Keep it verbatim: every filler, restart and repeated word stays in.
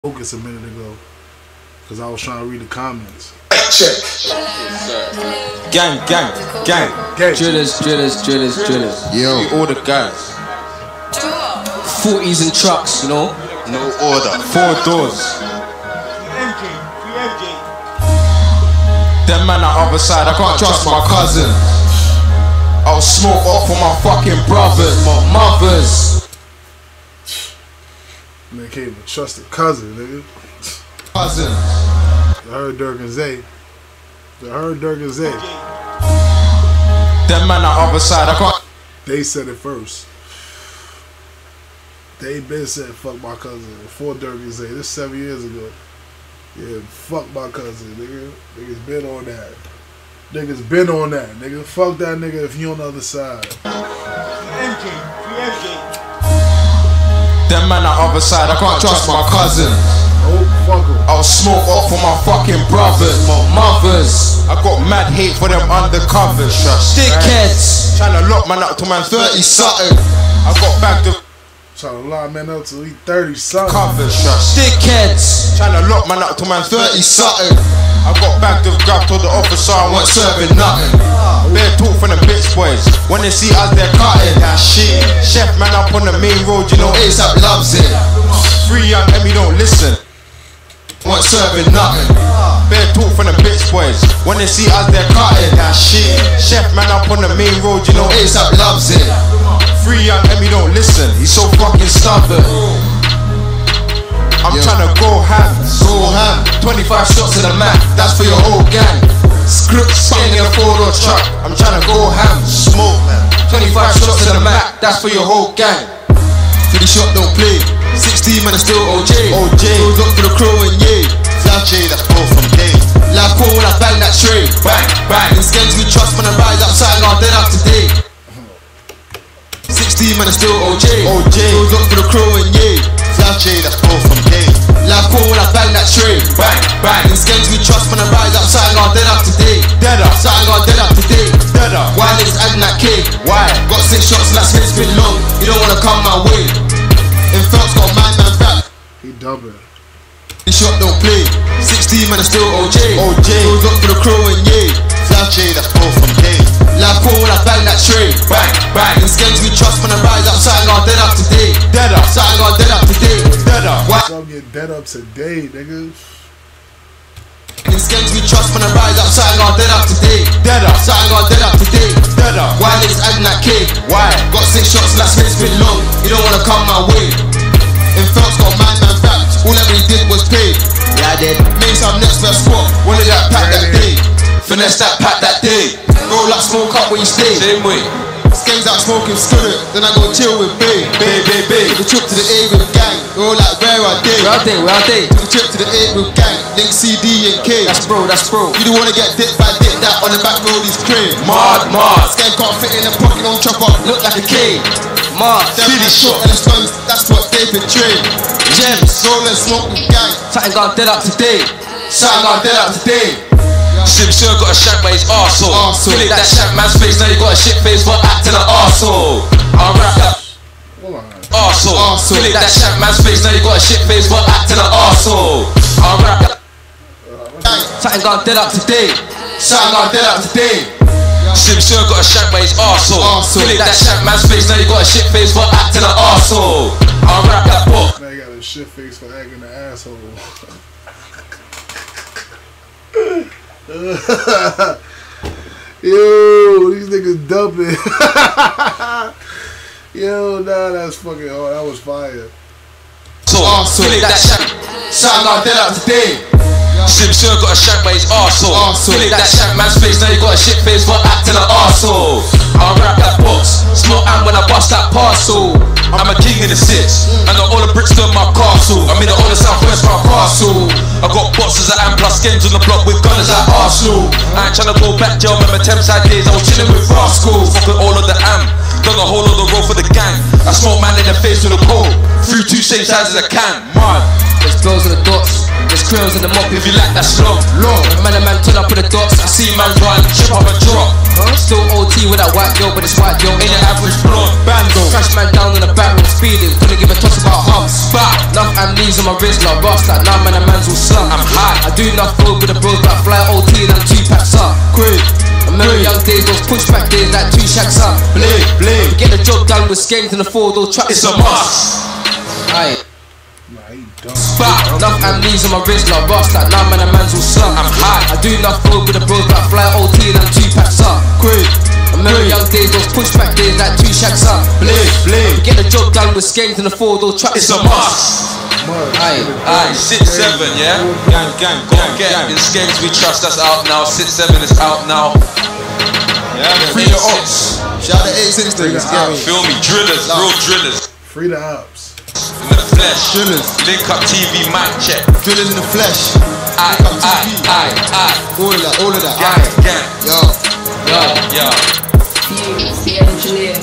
focus a minute ago because I was trying to read the comments. Check. Gang, gang, gang. gang. Drillers, drillers, drillers, drillers. Yo. All the guys. forties and trucks, you know. No order. Four doors. Them man on the other side, I can't trust my cousin. I'll smoke off for my fucking brothers, my mothers. Man, can't even trust a cousin, nigga. Cousin. I heard Dirk and Zay. I heard Dirk and Zay. Them man on the other side, I can't. They said it first. They been said fuck my cousin before Dirk and Zay. This seven years ago. Yeah, fuck my cousin, nigga. Niggas been on that. Niggas been on that, nigga. Fuck that nigga if you on the other side. M J, free M J. Them man on the other side, I can't trust my cousin. Oh, fuck em. I'll smoke off for my fucking brothers, my mothers. I got mad hate for them undercovers. Dickheads. Tryna lock man up to man thirty something. I got bagged of Trying to lie man up till he thirty something. covers. Dickheads. Tryna lock man up to man thirty something. I got bagged of grab, told the officer I wasn't serving nothing. Bare talk from the bitch boys. When they see us, they're cutting. That shit. Chef man up on the main road, you know ASAP loves it. Free young Emmy don't listen. Wasn't serving nothing. Bare talk from the bitch boys. When they see us, they're cutting. That shit. Chef man up on the main road, you know ASAP loves it. Free young Emmy don't listen. He's so fucking stubborn. I'm yeah. tryna go ham, go ham. twenty-five shots in the mat, that's for your whole gang. Script spinning in a four-door truck, I'm tryna go ham. Smoke, man. twenty-five shots in the mat, that's for your whole gang. For the shot don't play, sixteen man is still O J. O J. Goes up to the crow and yay. Flash J, that's all from day. Life cool when I bang that tray. Bang, bang. In skins we trust when I rise outside and I'm dead up today. sixteen man is still O J. O J. Goes up to the crow and yay. Flash J, that's all from day. Life cool when I bang that tray. Bang, bang. In skins we trust when I rise outside and I'm dead up today. Dead up. Outside and I'm dead up today. Dead up. Why niggas adding that cake? Why? Got six shots like Smith's been long. You don't wanna come my way. In Phelps got my man back. He dubbing. The shot don't play. sixteen man is still O J. O J. Goes up to the crow and yay. Flash J, that's all from day. Life cool when I bang that tray. Bang, bang. In skins we trust when I rise outside and I'm dead up today. Dead up. Outside and I'm dead up today. Dead up. Why? So I'm getting dead up today, nigga. In skins we trust when I rise outside and I'm dead up today. Dead up. Outside and I'm dead up today. Dead up. Why niggas adding that cake? Why? Got six shots like Smith's been long. You don't wanna come my way. In Phelps got my man back. All that we did was pay. Yeah, I did. Made some next best squat. Wanted that pack that day. Finesse that pack that day. Roll up, smoke up when you stay. Same way. Skins out smoking skillet. Then I go chill with Bay. Bay, Bay, Bay. Took the trip to the A with gang. Roll like where I day. Where I day, where I day. Took the trip to the A with gang. Link C D and K. That's bro, that's bro. You don't wanna get dipped by dick that on the back road is crane. Mad, mad. Skin can't fit in the pocket, don't chop up. Look like a K. Mad. Really short and the stones, that's what they betray. Gems. Roll and smoke with gang. Something got dead up today. Something got dead up today. Sim sure got a shank by his arsehole. Fill it that shank man's face, now you got a shit face for acting an arsehole. I'll rap that arsehole. Fill it that shank man's face, now you got a shit face for acting an arsehole. I'll rap that. Something got dead up today. Something got dead up today. Sim sure got a shank by his arsehole. Fill it that shank man's face, now you got a shit face for acting an arsehole. I'll rap that book. Now you got a shit face for acting an asshole. Yo, these niggas dumping. Yo, nah, that's fucking hard. That was fire. So, awesome. Fill it that shank. Something got dead up today. Sim sure got a shank by his arsehole. Awesome. Fill it that shank man's face, now you got a shit face for acting an arsehole. I'll wrap that box. Smoke and when I bust that parcel. I'm a king in the six. I got all the bricks to my castle. I'm in the all the southwest my castle. I got boxes at M plus skins on the block with gunners at Arsenal. I ain't tryna go back, jail, remember Thameside days, I was chilling with rascals. Fucking all of the am, done the whole of the road for the gang. I smoke man in the face with a pole, through two same sides as a can. Man, there's blows in the dots, there's trails and the mop if you like that slow. Long. Man and man turn up with the dots, I see man run, chip up a drop. Huh? Still O T with that white girl, but it's white girl ain't an average blonde. Bando. Crash man down in the back room speeding, couldn't give a toss about hubs. Bah. Enough amnesia on my wrist, like rust, like now man and man's all slum. I'm high. I do enough food with the bros, but I fly O T and I'm two packs up. Quick. I remember young days, those pushback days, like two shacks up. Blade, blade. Get the job done with skates in the four door truck. It's a must. Aye. Spot, enough amnesia on my wrist, like rust, like now man and man's all slum. I'm high. I do enough food with the bros, but I fly O T and I'm two packs up. Quick. I remember young days, those pushback days, like two shacks up. Blade, blade. Get the job done with skates in the four door truck. It's a must. Aye, aye, six seven, yeah. Gang, gang, gang, gang. In Skates we trust, that's out now. Six seven is out now. Yeah, free the ops. Shout out to eight six niggas. Feel me, drillers, real drillers. Free the ops. In the flesh, drillers. Link up T V, mic check. Drillers in the flesh. Aye, aye, aye, aye. All of that, all of that. Gang, gang. Yo, yo, yo. You, the engineer.